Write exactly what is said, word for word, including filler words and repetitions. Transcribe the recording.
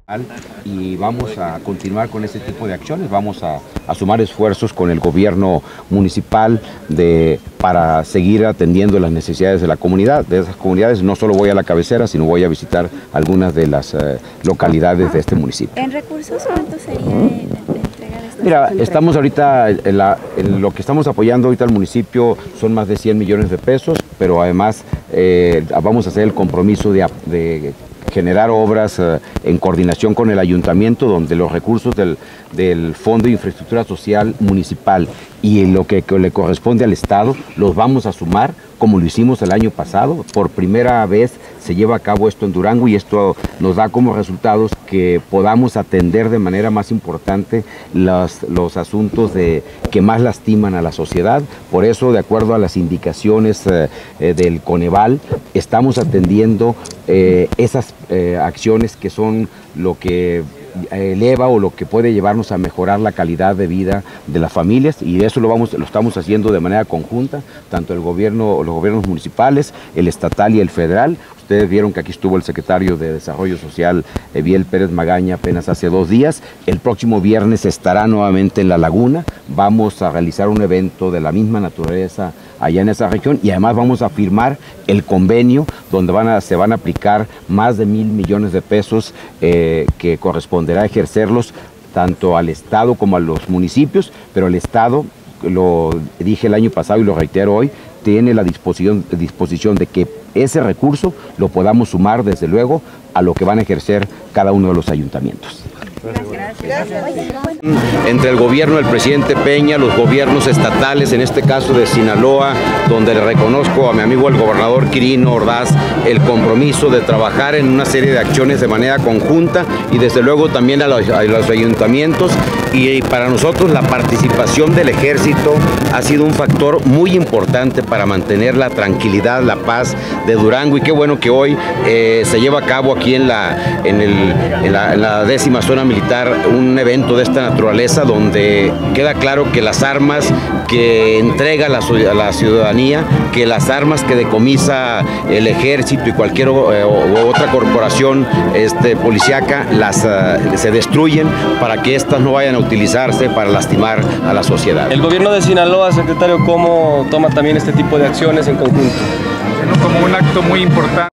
Y vamos a continuar con este tipo de acciones, vamos a, a sumar esfuerzos con el gobierno municipal de, para seguir atendiendo las necesidades de la comunidad, de esas comunidades. No solo voy a la cabecera, sino voy a visitar algunas de las eh, localidades de este municipio. ¿En recursos cuánto sería de, de entrega de estos? Mira, estamos ahorita, en, la, en lo que estamos apoyando ahorita al municipio son más de cien millones de pesos, pero además eh, vamos a hacer el compromiso de, de generar obras eh, en coordinación con el ayuntamiento, donde los recursos del, del Fondo de Infraestructura Social Municipal y lo que, que le corresponde al Estado los vamos a sumar, como lo hicimos el año pasado. Por primera vez se lleva a cabo esto en Durango y esto nos da como resultados que podamos atender de manera más importante los, los asuntos de, que más lastiman a la sociedad. Por eso, de acuerdo a las indicaciones eh, eh, del Coneval, estamos atendiendo eh, esas eh, acciones que son lo que eleva o lo que puede llevarnos a mejorar la calidad de vida de las familias, y eso lo vamos lo estamos haciendo de manera conjunta, tanto el gobierno, los gobiernos municipales, el estatal y el federal. Ustedes vieron que aquí estuvo el secretario de Desarrollo Social, Eviel Pérez Magaña, apenas hace dos días. El próximo viernes estará nuevamente en La Laguna. Vamos a realizar un evento de la misma naturaleza allá en esa región, y además vamos a firmar el convenio donde van a, se van a aplicar más de mil millones de pesos eh, que corresponderá ejercerlos tanto al Estado como a los municipios, pero el Estado, lo dije el año pasado y lo reitero hoy, tiene la disposición, disposición de que ese recurso lo podamos sumar desde luego a lo que van a ejercer cada uno de los ayuntamientos. Entre el gobierno del presidente Peña, los gobiernos estatales, en este caso de Sinaloa, donde le reconozco a mi amigo el gobernador Quirino Ordaz el compromiso de trabajar en una serie de acciones de manera conjunta, y desde luego también a los, a los ayuntamientos. Y para nosotros la participación del ejército ha sido un factor muy importante para mantener la tranquilidad, la paz de Durango, y qué bueno que hoy eh, se lleva a cabo aquí en la, en, el, en, la, en la décima zona militar un evento de esta naturaleza, donde queda claro que las armas que entrega la, a la ciudadanía, que las armas que decomisa el ejército y cualquier eh, o, otra corporación este, policíaca, las, uh, se destruyen para que éstas no vayan a utilizarse para lastimar a la sociedad. El gobierno de Sinaloa, secretario, ¿cómo toma también este tipo de acciones en conjunto? Como un acto muy importante.